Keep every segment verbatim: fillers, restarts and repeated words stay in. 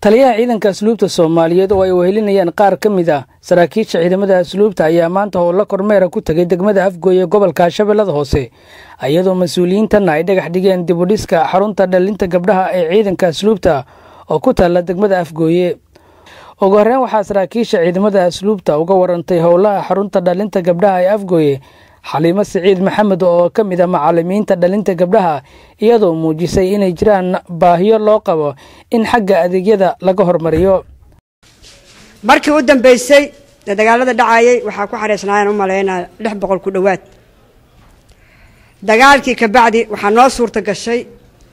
taliyaha ciidanka asluubta Soomaaliyeed oo ay wehelinayaan qaar ka mid ah saraakiisha ciidamada asluubta ayaa maanta howlo kormeer ku tagay degmada Afgooye gobolka Shabeellada Hoose ayadoo mas'uuliyiintan ay dhagax dhigeen dib u dhiska xarunta dhalinta gabdhaha ee ciidanka asluubta oo ku taala degmada Afgooye. ugu horreyn waxaa saraakiisha ciidamada asluubta uga warantay howlaha xarunta dhalinta gabdhaha ee Afgooye Xaliimo Saciid Maxamed oo ka mid ah macallimiinta dhalinta gabdhaha iyadoo muujisay inay jiraan baahiyo loo qabo in xagga adeegyada laga hormariyo. markii u dambeysay dagaalada dhacayay waxa ku xareysnaayeen u maleynaa lix boqol ku dhawaad dagaalkii ka bacdi waxa noo suurta gashay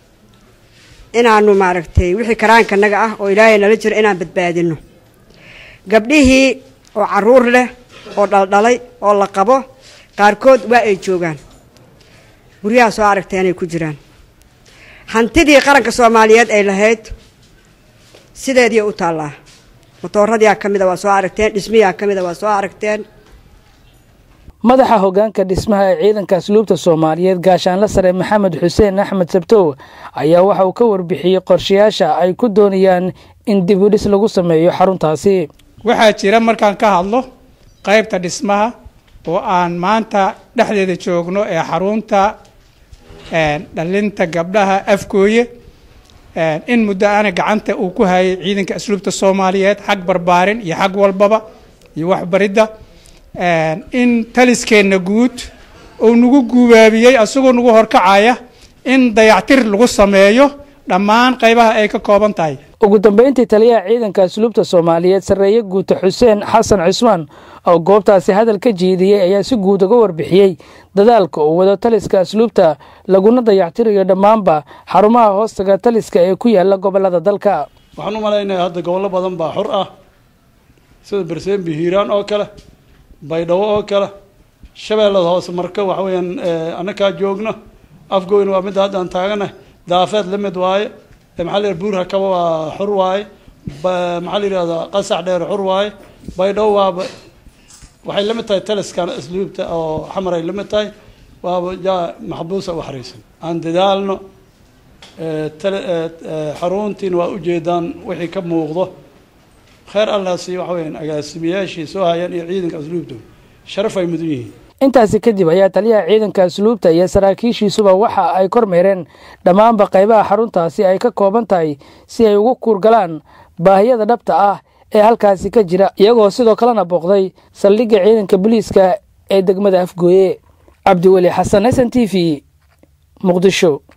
inaanu maaragtay wixii karaanka naga ah oo Ilaahay nala jiro inaan badbaadino gabdhihii oo caruur leh oo dhaldhalay oo la qabo qaarkood waa ay joogaan guriyaha soo aragteen ay ku jiraan hantidii qaranka Soomaaliyeed ay lahayd sideedii u taala motooradii kamida waa soo aragteen dhismiyaa kamida waa soo aragteen. madaxa hoggaanka dhismaha ee ciidanka asluubta Soomaaliyeed gaashaanle sare Maxamed Xuseen Axmed Sabtow ayaa waxa uu ka warbixiyay qorshayaasha ay ku doonayaan in dib u dhis lagu sameeyo xaruntaasi. waxaa jira markaan ka hadlo qaybta dhismaha oo aan maanta dhexdeeda joogno ee xarunta dhalinta gabdhaha Afgooye in muddo aan gacanta uu ku hayay ciidanka asluubta Soomaaliyeed xaq barbaarin iyo xaq walbaba iyo waxbaridda in taliskeena guud oo nagu guubaabiyay asagoo nagu horkacaya in dayactir lagu sameeyo dhammaan qaybaha ay ka kooban tahay. ugu dambeyntii taliyaha ciidanka asluubta Soomaaliyeed sareeye guuta Xuseen Xasan Cismaan oo goobtaasi hadal ka jeediyay ayaa si guud uga warbixiyay dadaalka uu wado taliska asluubta laguna dayactirayo dhammaanba xarumaha hoostaga taliska ee ku yaala gobolada dalka. waxaan u maleynayaa hadda gobollo badan baa xor ah sida Berseen Hiiraan oo kale Baydhabo oo kale Shabeellada Hoose marka waxa weeyaan anaka joogno Afgooyna waa mid hadda aan taaganahay daafeed lamid waaye maxalli buurha kaba waa xor waaye maxalli raada qasax dheer xor waaye Baydhabo waa waxay lamid tahay taliskan asluubta oo xamar ay lamid tahay waa jaa maxbuus oo xariisan aan dadaalno xaruntiin waa ujeedaan wixii ka muuqdo خير الله سي وحوين agaasimayaashii soo hayaan iyo ciidanka asluubta sharaf ay mudan yihiin. intaasi kadib ayaa taliyaha ciidanka asluubta iyo saraakiishiisuba waxa ay kormeereen dhammaanba qaybaha xaruntaasi ay ka kooban tahay si ay ugu kuurgalaan baahiyada dhabta ah ee halkaasi ka jira iyagoo sidoo kalena booqday saldhigga ciidanka booliiska ee degmada Afgooye. Cabdiwali Xasan S N T V Muqdisho.